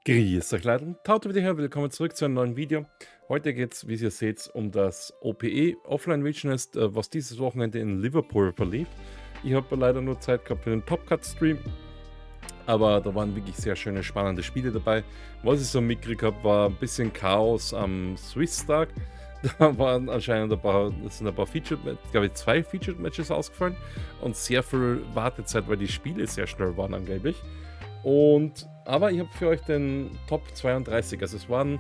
Grüß euch Leute, Taut wieder her, willkommen zurück zu einem neuen Video. Heute geht es, wie ihr seht, um das OPE Offline Visionist, was dieses Wochenende in Liverpool verlief. Ich habe leider nur Zeit gehabt für den Top Cut Stream, aber da waren wirklich sehr schöne, spannende Spiele dabei. Was ich so mitgekriegt habe, war ein bisschen Chaos am Swiss Tag. Da waren anscheinend ein paar Featured, glaube ich, 2 Featured Matches ausgefallen und sehr viel Wartezeit, weil die Spiele sehr schnell waren angeblich. Aber ich habe für euch den Top 32, also es waren,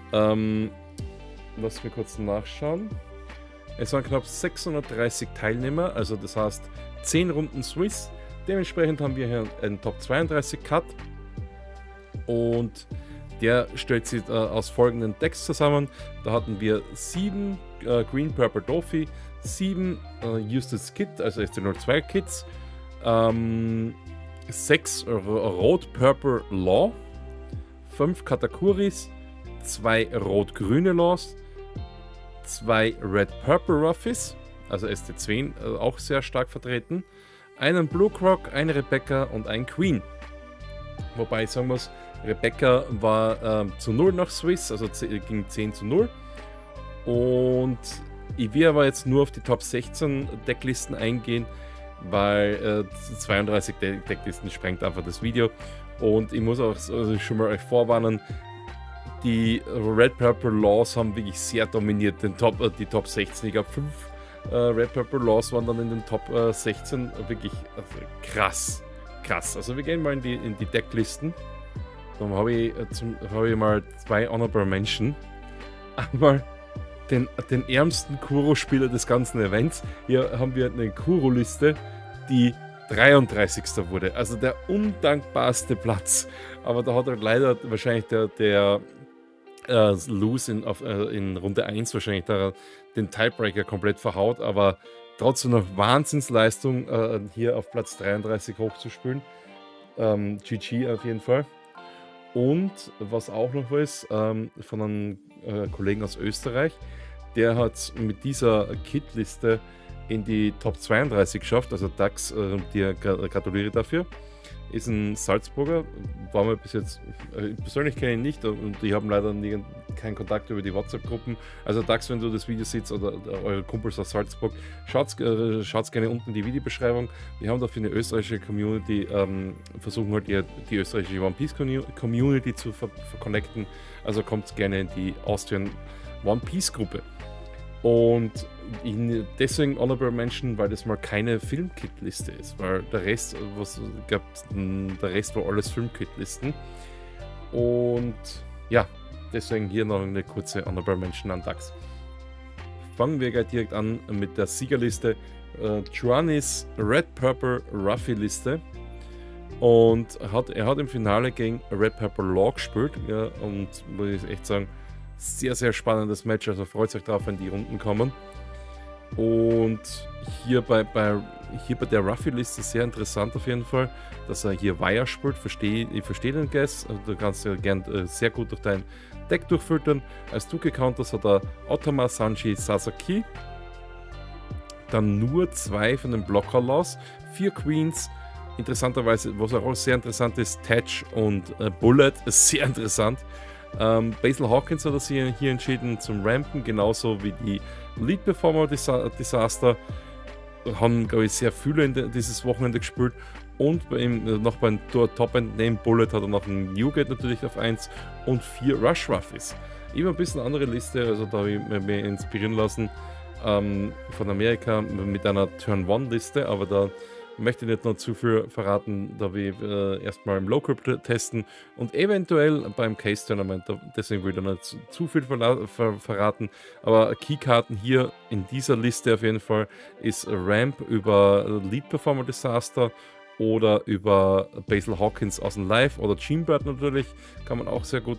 lass mich kurz nachschauen, es waren knapp 630 Teilnehmer, also das heißt 10 Runden Swiss, dementsprechend haben wir hier einen Top 32 Cut und der stellt sich aus folgenden Decks zusammen. Da hatten wir 7 Green Purple Dofi, 7 Eustace Kit, also ST02 Kits, 6 Rot-Purple Law, 5 Katakuris, 2 Rot-Grüne Laws, 2 Red-Purple Ruffies, also ST10 auch sehr stark vertreten, einen Blue Croc, ein Rebecca und ein Queen. Wobei ich sagen muss, Rebecca war zu 0 nach Swiss, also ging 10 zu 0. Und ich will aber jetzt nur auf die Top 16 Decklisten eingehen, weil 32 Decklisten sprengt einfach das Video. Und ich muss auch schon mal euch vorwarnen, die Red Purple Laws haben wirklich sehr dominiert die Top 16. Ich glaube 5 Red Purple Laws waren dann in den Top 16 wirklich krass. Also wir gehen mal in die Decklisten. Dann habe ich mal 2 Honorable Mention. Einmal den ärmsten Kuro-Spieler des ganzen Events. Hier haben wir eine Kuro-Liste, die 33. wurde. Also der undankbarste Platz. Aber da hat er leider wahrscheinlich der Lose in Runde 1 wahrscheinlich den Tiebreaker komplett verhaut. Aber trotzdem noch Wahnsinnsleistung, hier auf Platz 33 hochzuspülen. GG auf jeden Fall. Und was auch noch ist, von einem Kollegen aus Österreich, der hat mit dieser Kit-Liste in die Top 32 geschafft, also Dax, dir gratuliere dafür. Ist ein Salzburger, war mir bis jetzt, persönlich kenne ich ihn nicht und die haben leider keinen Kontakt über die WhatsApp-Gruppen. Also Dax, wenn du das Video siehst oder eure Kumpels aus Salzburg, schaut gerne unten in die Videobeschreibung. Wir haben da für eine österreichische Community, versuchen halt die österreichische One Piece Community zu verconnecten. Also kommt gerne in die Austrian One Piece Gruppe. Und deswegen Honorable Mention, weil das mal keine Filmkit-Liste ist, weil der Rest war alles Filmkit-Listen. Und ja, deswegen hier noch eine kurze Honorable Mention an Dax. Fangen wir gleich direkt an mit der Siegerliste. Giovannis Red Purple Ruffy Liste. Und er hat im Finale gegen Red Purple Law gespielt. Ja, und muss ich echt sagen, sehr, sehr spannendes Match, also freut euch drauf, wenn die Runden kommen. Und hier bei der Ruffy-Liste sehr interessant auf jeden Fall, dass er hier Wire spielt. Ich verstehe den Guess, also du kannst ja gern sehr gut durch dein Deck durchfiltern. Als Duke-Counters hat er Otama, Sanji, Sasaki. Dann nur 2 von den Blocker-Laws, 4 Queens. Interessanterweise, was auch sehr interessant ist, Tatch und Bullet, ist sehr interessant. Basil Hawkins hat er sich hier entschieden zum Rampen, genauso wie die Lead Performer Disaster. Haben, glaube ich, sehr viele dieses Wochenende gespielt. Und bei ihm noch beim Top-End Name Bullet hat er noch ein Newgate natürlich auf 1 und 4 Rush Ruffies. Immer ein bisschen andere Liste, also da habe ich mir inspirieren lassen von Amerika mit einer Turn-1-Liste, aber da möchte nicht noch zu viel verraten, da wir erstmal im Local testen und eventuell beim Case-Tournament, deswegen will ich da nicht zu viel verraten, aber Keykarten hier in dieser Liste auf jeden Fall ist Ramp über Lead Performer Disaster oder über Basil Hawkins aus dem Live oder Jeanbird natürlich, kann man auch sehr gut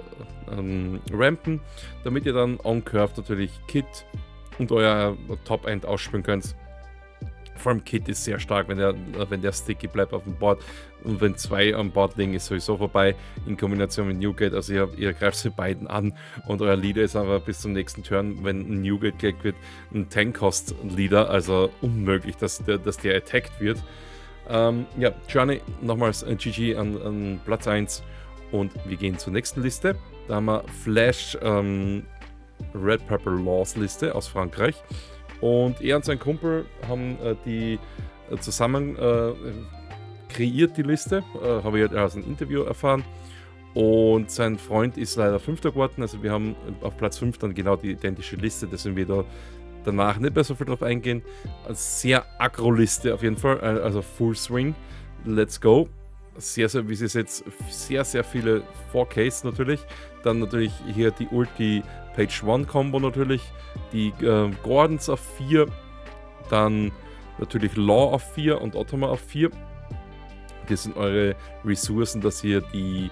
rampen, damit ihr dann on Curve natürlich Kit und euer Top-End ausspielen könnt. Vor allem Kit ist sehr stark, wenn der sticky bleibt auf dem Board, und wenn 2 am Board liegen, ist sowieso vorbei, in Kombination mit Newgate. Also ihr greift sie beiden an und euer Leader ist aber bis zum nächsten Turn, wenn ein Newgate gelegt wird, ein Tank-Cost-Leader, also unmöglich, dass der attacked wird. Ja, Journey nochmals GG an Platz 1. Und wir gehen zur nächsten Liste. Da haben wir Flash Red Purple Laws Liste aus Frankreich. Und er und sein Kumpel haben die zusammen kreiert, die Liste. Habe ich aus einem Interview erfahren. Und sein Freund ist leider 5. geworden. Also wir haben auf Platz 5 dann genau die identische Liste. Deswegen wir da danach nicht mehr so viel drauf eingehen. Eine sehr Aggro-Liste auf jeden Fall. Also Full Swing. Let's go. Sehr, sehr, wie sie es jetzt, sehr, sehr viele 4Ks natürlich. Dann natürlich hier die Ulti Page 1 Combo natürlich. Die Gordons auf 4. Dann natürlich Law auf 4 und Ottoman auf 4. Das sind eure Ressourcen, dass ihr die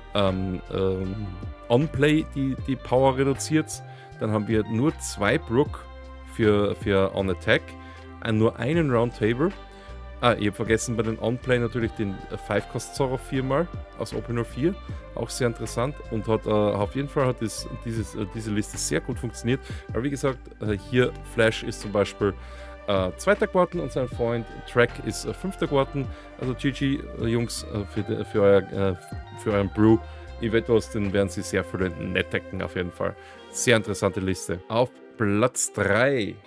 On-Play, die Power reduziert. Dann haben wir nur 2 Brook für On-Attack. Nur einen Roundtable. Ich habe vergessen bei den On-Play natürlich den 5-Cost-Zorro 4-mal aus OP04. Auch sehr interessant und hat auf jeden Fall hat diese Liste sehr gut funktioniert. Aber wie gesagt, hier Flash ist zum Beispiel 2. geworden und sein Freund Track ist 5. geworden. Also GG Jungs für euren Brew. Ich wette was, den werden sie sehr viele nett decken auf jeden Fall. Sehr interessante Liste. Auf Platz 3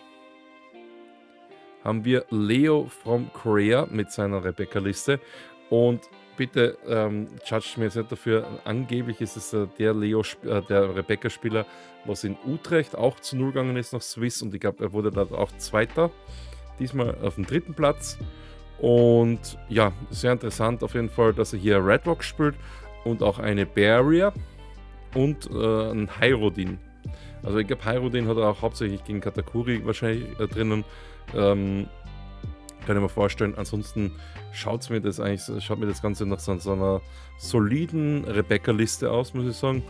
haben wir Leo from Korea mit seiner Rebecca-Liste. Und bitte judgt mir jetzt nicht dafür. Angeblich ist es der Rebecca-Spieler, was in Utrecht auch zu 0 gegangen ist nach Swiss. Und ich glaube, er wurde da auch Zweiter. Diesmal auf dem 3. Platz. Und ja, sehr interessant auf jeden Fall, dass er hier Red Rock spielt. Und auch eine Barrier. Und ein Hyrodin. Also ich glaube, Hyrodin hat er auch hauptsächlich gegen Katakuri wahrscheinlich drinnen. Kann ich mir vorstellen. Ansonsten schaut mir das Ganze nach so einer soliden Rebecca-Liste aus, muss ich sagen.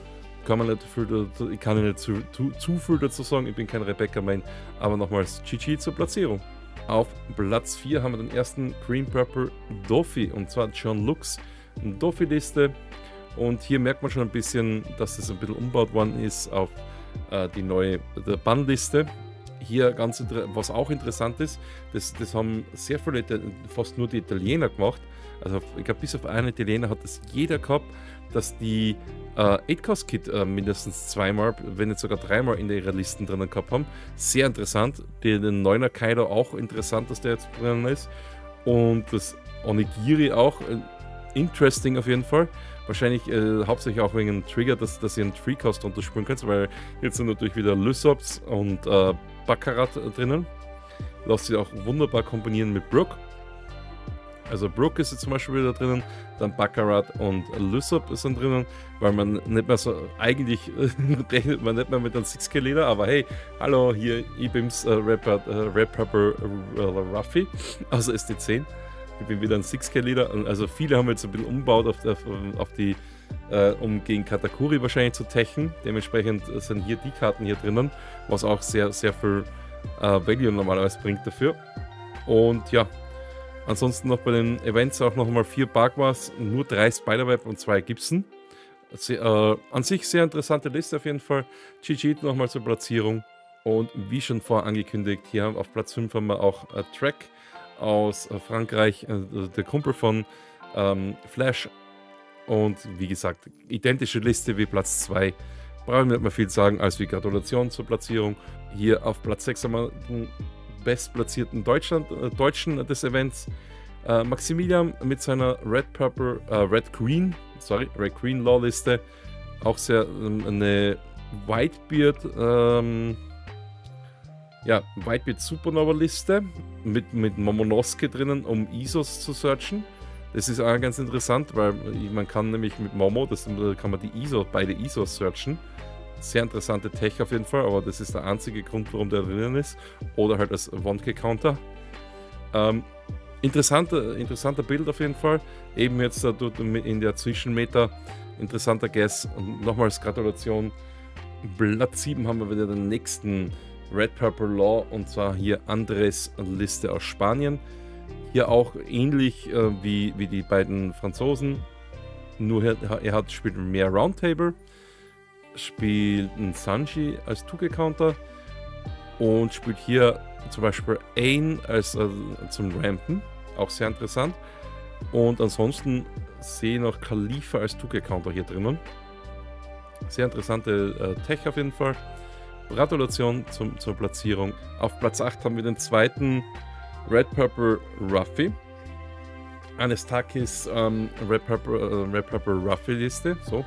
Ich kann nicht zu viel dazu sagen, ich bin kein Rebecca-Main, aber nochmals GG zur Platzierung. Auf Platz 4 haben wir den ersten Green Purple Doffy, und zwar John Lux Doffy-Liste. Und hier merkt man schon ein bisschen, dass das ein bisschen umgebaut worden ist auf die neue Bannliste. Hier was auch interessant ist, das haben sehr viele, fast nur die Italiener gemacht. Also ich glaube, bis auf einen Italiener hat das jeder gehabt, dass die 8-Cost-Kit mindestens 2-mal, wenn nicht sogar 3-mal in ihrer Listen drinnen gehabt haben. Sehr interessant. Den 9er Kaido auch interessant, dass der jetzt drinnen ist. Und das Onigiri auch interesting auf jeden Fall. Wahrscheinlich hauptsächlich auch wegen dem Trigger, dass ihr einen 3-Cost unterspielen könnt, weil jetzt sind natürlich wieder Lysops und Baccarat drinnen. Lässt sich auch wunderbar kombinieren mit Brook. Also Brook ist jetzt zum Beispiel wieder drinnen, dann Baccarat und Lysop sind drinnen, weil man nicht mehr so, eigentlich rechnet man nicht mehr mit einem 6K Leader, aber hey, hallo, hier Ibims Red Purple Ruffy, also SD10. Ich bin wieder ein 6K Leader, also viele haben jetzt ein bisschen umgebaut auf die, um gegen Katakuri wahrscheinlich zu techen. Dementsprechend sind hier die Karten hier drinnen, was auch sehr, sehr viel Value normalerweise bringt dafür. Und ja, ansonsten noch bei den Events auch nochmal 4 Bagwas, nur 3 Spiderweb und 2 Gibson. An sich sehr interessante Liste auf jeden Fall. GG nochmal zur Platzierung. Und wie schon vorher angekündigt, hier auf Platz 5 haben wir auch Track aus Frankreich, der Kumpel von Flash. Und wie gesagt, identische Liste wie Platz 2. Brauchen wir nicht mehr viel sagen, als wie Gratulation zur Platzierung. Hier auf Platz 6 haben wir den bestplatzierten Deutschen des Events. Maximilian mit seiner Red Green Law Liste. Auch sehr eine Whitebeard Whitebeard Supernova Liste mit Momonosuke drinnen, um ISOs zu searchen. Das ist auch ganz interessant, weil man kann nämlich mit Momo, kann man beide ISOs searchen. Sehr interessante Tech auf jeden Fall, aber das ist der einzige Grund, warum der drinnen ist. Oder halt als 1K-Counter. Interessanter Bild auf jeden Fall. Eben jetzt in der Zwischenmeter. Interessanter Guess. Und nochmals Gratulation. Platz 7 haben wir wieder den nächsten Red Purple Law, und zwar hier Andres Liste aus Spanien. Hier auch ähnlich wie die beiden Franzosen. Nur er spielt mehr Roundtable. Spielt einen Sanji als 2K-Counter und spielt hier zum Beispiel Ain als zum Rampen, auch sehr interessant. Und ansonsten sehe noch Khalifa als 2K-Counter hier drinnen. Sehr interessante Tech auf jeden Fall. Gratulation zur Platzierung. Auf Platz 8 haben wir den zweiten Red Purple Ruffy. Anestakis Red Purple Ruffy Liste. So.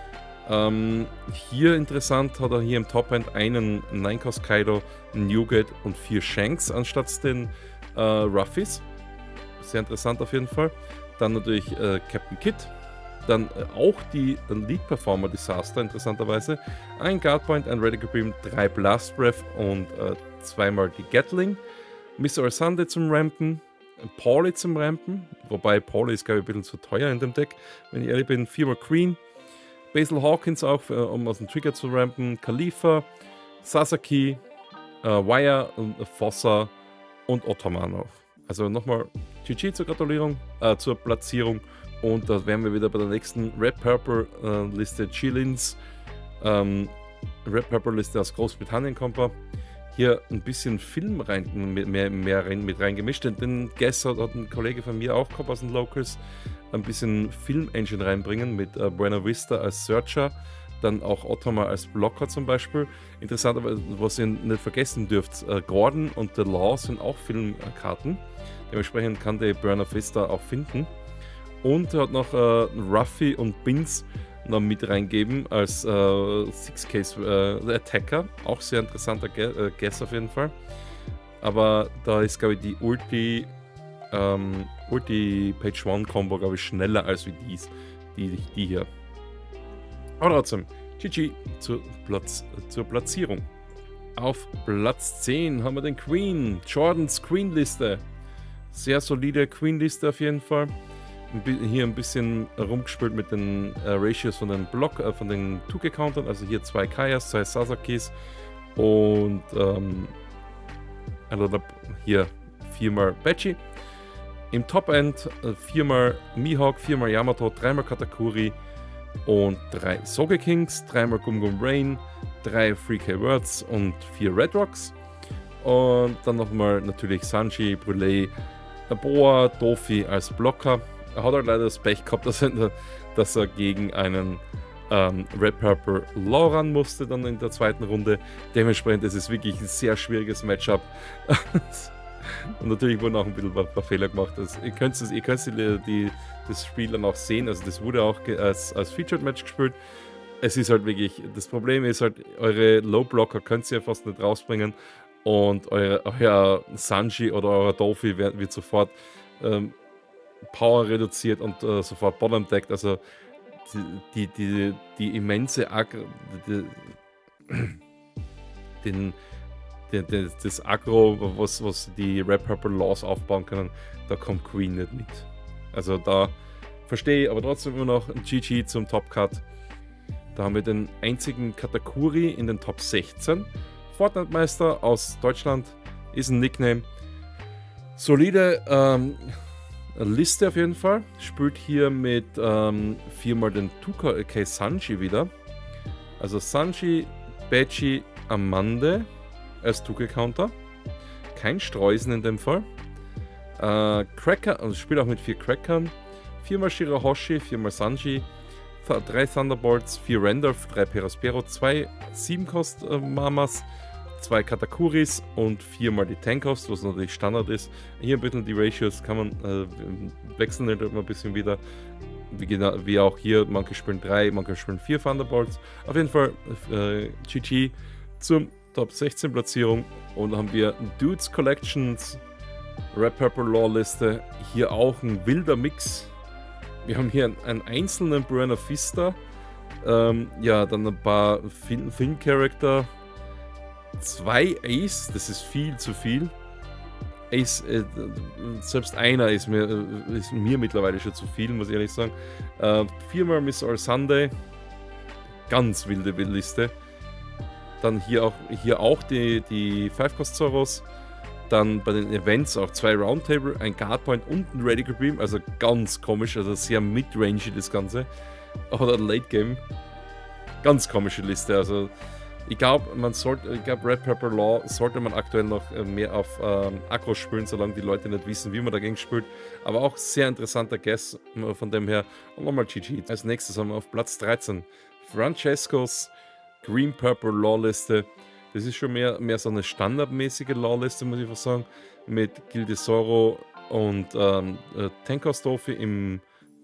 Hier interessant hat er hier im Top-End einen 9-Cost Kaido, Nugget und 4 Shanks anstatt den Ruffys. Sehr interessant auf jeden Fall. Dann natürlich Captain Kid. Dann auch die Lead Performer Disaster, interessanterweise. Ein Guard Point, ein Radical Beam, 3 Blast Breath und 2-mal die Gatling. Mr. Orsande zum Rampen. Paulie zum Rampen. Wobei Paulie ist, glaube ich, ein bisschen zu teuer in dem Deck, wenn ich ehrlich bin. 4-mal Queen. Basil Hawkins auch, um aus dem Trigger zu rampen. Khalifa. Sasaki. Wire, Fossa und Ottoman auch. Also nochmal GG zur Gratulierung, zur Platzierung. Und da wären wir wieder bei der nächsten Red Purple Liste Chillins. Red Purple Liste aus Großbritannien kommt er. Hier ein bisschen Film mehr mit reingemischt. Den Guest hat ein Kollege von mir auch gehabt aus den Locals. Ein bisschen Film-Engine reinbringen mit Buena Vista als Searcher. Dann auch Ottoman als Blocker zum Beispiel. Interessant, aber was ihr nicht vergessen dürft, Gordon und The Law sind auch Filmkarten. Dementsprechend kann der Buena Vista auch finden. Und er hat noch Ruffy und Bins noch mit reingeben als 6-Case Attacker. Auch sehr interessanter Guess auf jeden Fall. Aber da ist, glaube ich, die Ulti Page 1 Combo, glaube ich, schneller als wie die hier. Aber trotzdem, GG zur Platzierung. Auf Platz 10 haben wir den Queen, Jordans Queen Liste. Sehr solide Queen Liste auf jeden Fall. Hier ein bisschen rumgespielt mit den Ratios von den von den 2K-Countern. Also hier 2 Kayas, 2 Sasakis und hier 4-mal Bechi. Im Top-End 4-mal Mihawk, 4-mal Yamato, 3-mal Katakuri und 3 Sogekings, 3-mal Gum Gum Rain, 3 3K Words und 4 Red Rocks. Und dann nochmal natürlich Sanji, Brûlé, Boa, Dofi als Blocker. Er hat halt leider das Pech gehabt, dass er gegen einen Red Purple Law ran musste dann in der zweiten Runde. Dementsprechend ist es wirklich ein sehr schwieriges Matchup. Und natürlich wurden auch ein bisschen ein paar Fehler gemacht. Also ihr könnt das Spiel dann auch sehen. Also das wurde auch als Featured Match gespielt. Es ist halt wirklich, das Problem ist halt, eure Low Blocker könnt ihr fast nicht rausbringen. Und euer Sanji oder euer Dofi wird sofort Power reduziert und sofort Bottom deckt. Also die immense das Aggro, was die Red Purple Laws aufbauen können, da kommt Queen nicht mit. Also da verstehe ich aber trotzdem immer noch ein GG zum Top Cut. Da haben wir den einzigen Katakuri in den Top 16. Fortnite Meister aus Deutschland ist ein Nickname. Solide Liste auf jeden Fall. Spielt hier mit 4-mal den 2K Sanji wieder. Also Sanji, Bechi, Amande als 2K-Counter. Kein Streusen in dem Fall. Cracker, also spielt auch mit 4 Crackern. 4-mal Shirahoshi, 4-mal Sanji. 3 Thunderbolts, 4 Randolph, 3 Perospero, 2 7-Cost Mamas, 2 Katakuris und 4-mal die Tankhost, was natürlich Standard ist. Hier ein bisschen die Ratios kann man wechseln halt immer ein bisschen wieder. Wie auch hier, manche spielen 3, manche spielen 4 Thunderbolts. Auf jeden Fall GG zum Top 16 Platzierung. Und dann haben wir Dudes Collections, Red Purple Law Liste. Hier auch ein wilder Mix. Wir haben hier einen einzelnen Buena Vista, ja, dann ein paar Film-Charakter, 2 Ace, das ist viel zu viel. Ace, selbst einer ist mir mittlerweile schon zu viel, muss ich ehrlich sagen. 4-mal Miss All Sunday, ganz wilde Liste. Dann hier auch die 5-Cost Zoros. Dann bei den Events auch 2 Roundtable, ein Guard Point und ein Radical Beam, also ganz komisch, also sehr mid-range das Ganze. Oder Late Game, ganz komische Liste, also Ich glaube, Red Pepper Law sollte man aktuell noch mehr auf Aggro spielen, solange die Leute nicht wissen, wie man dagegen spielt. Aber auch sehr interessanter Guess von dem her. Und nochmal GG. Als nächstes haben wir auf Platz 13 Francescos Green Purple Law Liste. Das ist schon mehr so eine standardmäßige Law Liste, muss ich sagen. Mit Gildesoro und Tenkostrophe im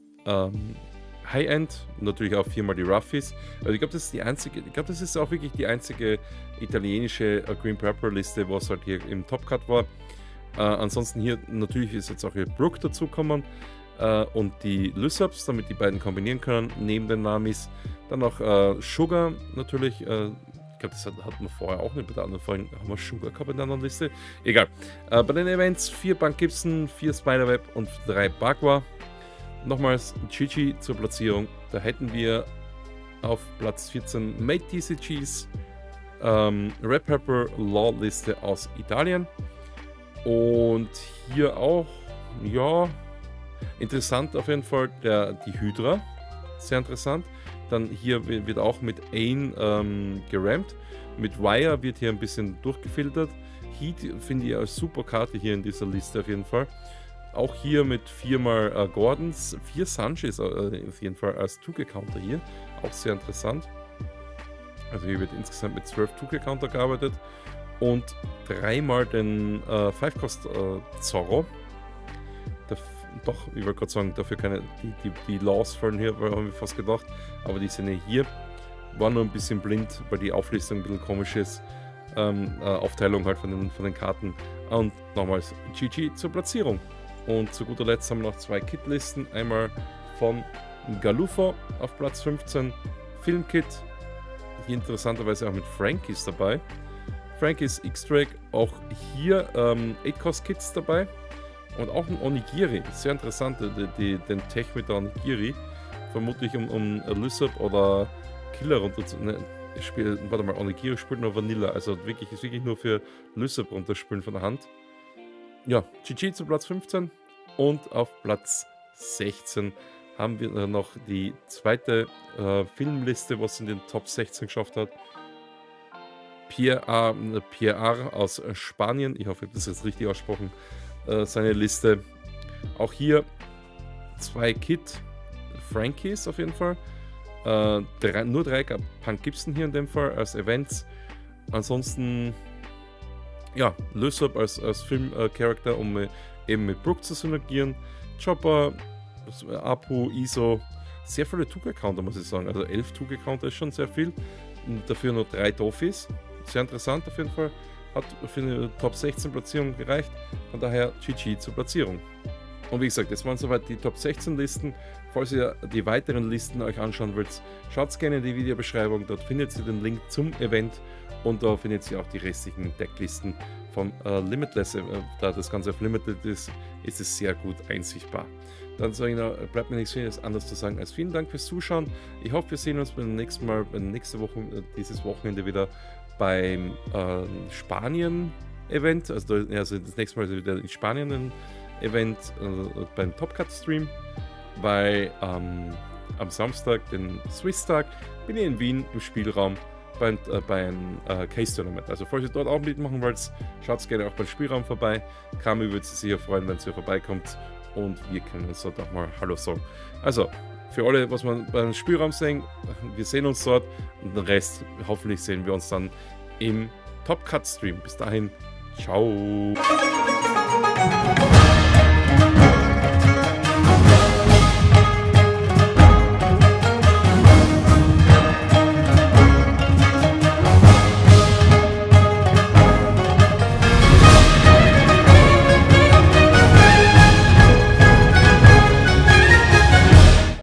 High-End, natürlich auch viermal die Ruffies. Also ich glaube, das ist die einzige, das ist auch wirklich die einzige italienische Green Purple Liste, was halt hier im Top Cut war. Ansonsten hier natürlich ist jetzt auch hier Brook dazugekommen und die Lysops, damit die beiden kombinieren können, neben den Namis. Dann noch Sugar natürlich, ich glaube, das hatten wir vorher auch nicht, bei der anderen Folge haben wir Sugar gehabt in der anderen Liste. Egal. Bei den Events 4 Bank Gibson, 4 Spiderweb und 3 Bagua. Nochmals GG zur Platzierung. Da hätten wir auf Platz 14 Made TCGs, Red Pepper Law Liste aus Italien. Und hier auch, ja, interessant auf jeden Fall, die Hydra. Sehr interessant. Dann hier wird auch mit Ain gerammt. Mit Wire wird hier ein bisschen durchgefiltert. Heat finde ich als super Karte hier in dieser Liste auf jeden Fall. Auch hier mit 4 Gordons, 4 Sanchez auf jeden Fall als 2G-Counter hier. Auch sehr interessant. Also hier wird insgesamt mit 12 2G-Counter gearbeitet. Und 3 den 5-Cost Zorro. Doch, ich wollte gerade sagen, dafür keine, die Laws fallen hier, haben wir fast gedacht. Aber die sind ja hier. War nur ein bisschen blind, weil die Auflistung ein bisschen komisch ist. Aufteilung halt von den Karten. Und nochmals GG zur Platzierung. Und zu guter Letzt haben wir noch 2 Kit-Listen. Einmal von Galufo auf Platz 15, Filmkit. Hier interessanterweise auch mit Frankies dabei. Frankies X-Drake, auch hier 8-Cost-Kits dabei. Und auch ein Onigiri, sehr interessant, den Tech mit der Onigiri. Vermutlich um Lysop oder Killer runterzuspielen. Warte mal, Onigiri spielt nur Vanilla, also ist wirklich nur für Lysop runterspielen von der Hand. Ja, GG zu Platz 15 und auf Platz 16 haben wir noch die zweite Filmliste, was in den Top 16 geschafft hat. Pierre aus Spanien, ich hoffe, ich habe das jetzt richtig ausgesprochen, seine Liste. Auch hier 2 Kit Frankies auf jeden Fall. Nur 3 Punk Gibson hier in dem Fall als Events. Ansonsten ja, Lysop als Filmcharakter, um eben mit Brook zu synergieren. Chopper, Apu, ISO, sehr viele 2G-Counter, muss ich sagen. Also 11 2G-Counter ist schon sehr viel. Und dafür nur 3 Toffees. Sehr interessant auf jeden Fall. Hat für eine Top 16 Platzierung gereicht. Von daher GG zur Platzierung. Und wie gesagt, das waren soweit die Top 16 Listen. Falls ihr die weiteren Listen euch anschauen wollt, schaut gerne in die Videobeschreibung. Dort findet ihr den Link zum Event. Und da findet ihr auch die restlichen Decklisten vom Limitless. Da das Ganze auf Limited ist, ist es sehr gut einsichtbar. Dann sage ich noch, bleibt mir nichts anderes zu sagen als vielen Dank fürs Zuschauen. Ich hoffe, wir sehen uns beim nächsten Mal, nächste Woche, dieses Wochenende wieder beim Spanien-Event. Also das nächste Mal wieder in Spanien ein Event beim Top Cut Stream. Weil am Samstag, den Swiss-Tag, bin ich in Wien im Spielraum beim Case-Tournament. Also falls ihr dort auch mitmachen wollt, schaut gerne auch beim Spielraum vorbei. Kami würde sich sicher freuen, wenn ihr hier vorbeikommt und wir können uns dort auch mal Hallo sagen. Also, für alle, was wir beim Spielraum sehen, wir sehen uns dort und den Rest, hoffentlich sehen wir uns dann im Top Cut Stream. Bis dahin, ciao!